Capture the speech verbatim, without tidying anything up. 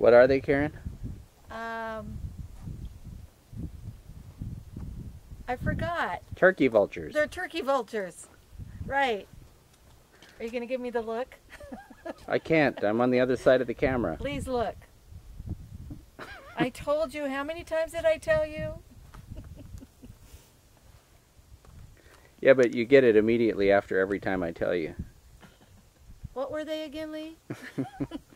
What are they, Karen? Um, I forgot. Turkey vultures. They're turkey vultures. Right. Are you going to give me the look? I can't. I'm on the other side of the camera. Please look. I told you. How many times did I tell you? Yeah, but you get it immediately after every time I tell you. What were they again, Lee?